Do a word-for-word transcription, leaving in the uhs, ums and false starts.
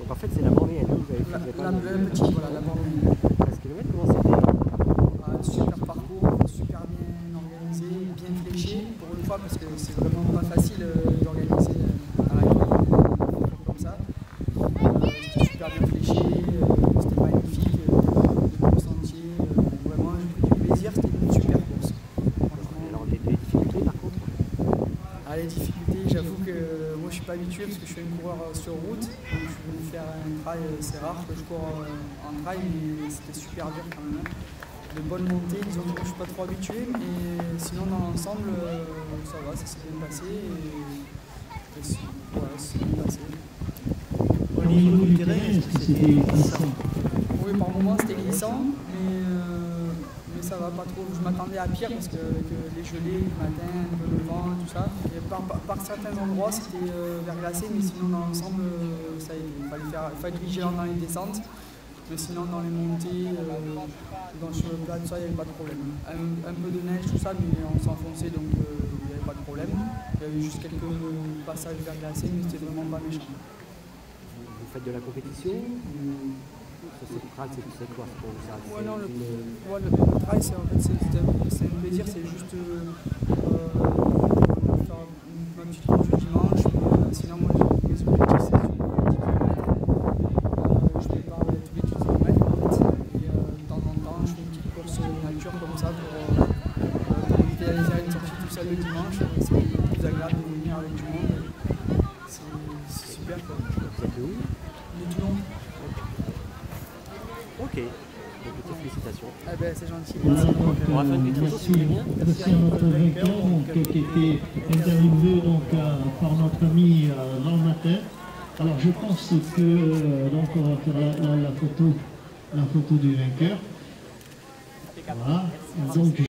En fait, c'est la moyenne, hein, vous avez fait. La, Vous avez la, pas la petite, voilà, la moyenne. treize kilomètres, comment c'était? Un super parcours, super bien organisé, bien fléché pour une fois parce que c'est vraiment pas facile euh, d'organiser euh, à la comme ça. Euh, c'était super bien fléché, euh, c'était magnifique, euh, des beaux sentiers, euh, vraiment j'ai pris du plaisir, c'était une super course. Alors les, les difficultés par contre? Ah, les difficultés, j'avoue que euh, moi je suis pas habitué parce que je suis un coureur euh, sur route, donc je suis venu faire un trail, euh, c'est rare que je cours euh, en trail, mais c'était super dur quand même. Hein. De bonnes montées, disons que moi je suis pas trop habitué, mais sinon dans l'ensemble euh, ça va, ça s'est bien passé et, et voilà, c'est bien passé. Au niveau du terrain, est-ce que c'était glissant? Oui, par moments c'était glissant, mais, euh, mais ça va pas trop. Je m'attendais à pire parce que avec les gelées du matin, un peu le vent, tout ça. Et par, par, par certains endroits c'était euh, verglacé, mais sinon dans l'ensemble euh, ça a été. Il fallait, faire, il fallait être vigilant dans les descentes. Mais sinon, dans les montées, euh, dans sur le plat, tout ça, il n'y avait pas de problème. Un, un peu de neige, tout ça, mais on s'enfonçait, donc euh, il n'y avait pas de problème. Il y avait juste quelques passages verglacés, mais c'était vraiment pas méchant. Vous faites de la compétition ou ce trail, c'est quoi pour vous? Ouais, non, le, ouais, le, le trail, c'est en fait, c'est un plaisir, c'est juste euh, euh, faire ma petite course le dimanche. Mais, sinon, moi, mes objectifs, c'est comme ça pour, euh, pour éviter d'aller faire une sortie tout seul le dimanche. C'est plus agréable de venir avec du monde. C'est super quoi. Vous êtes de où? De Toulon. Ok. Donc, petites félicitations. Ah ben c'est gentil. Voilà, Merci. donc, On va faire une petite photo, si vous voulez bien. merci à notre vainqueur donc, qui était interviewé donc, euh, par notre ami euh, dans le matin. Alors je pense que euh, donc, on va faire la, la, la, photo, la photo du vainqueur. Voilà. Donc,